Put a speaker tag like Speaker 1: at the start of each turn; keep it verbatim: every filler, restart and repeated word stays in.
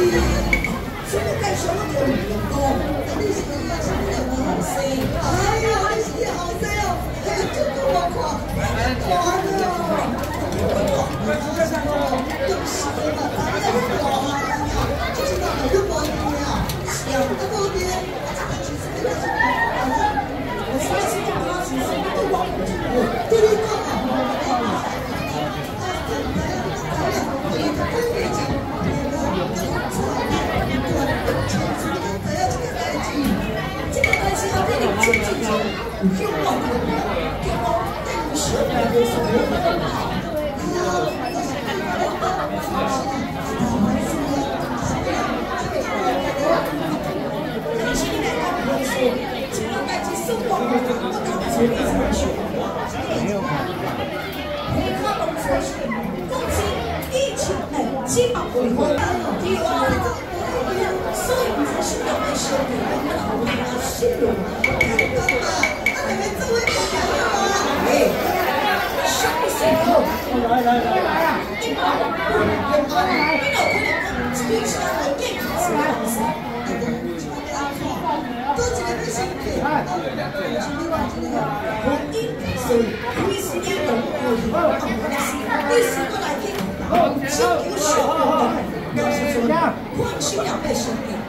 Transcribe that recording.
Speaker 1: 所以介绍我做员工，你是你啊，是你有好生，哎呀，你是你好生哦，哎呀，这个我看，哎呀，大了，我讲哦，对不起嘛，咱们大汉呀，就是那个有毛病啊，想都毛病，这个其实这个是，我相信他其实都往我这边，对对对啊，我我我。 基本规划，第二，所以才是要被修理，我们好好修理。干嘛？那你们作为不干嘛？哎，什么时候？来来来来啊！你把我不能跟我来，你老可能讲，最少我给你十万子，那个就这样做，都这个不行的。啊，我今天话这个，我应该是为时间等我以后，为什么来听？请求小朋友，要是说，欢喜两倍生命。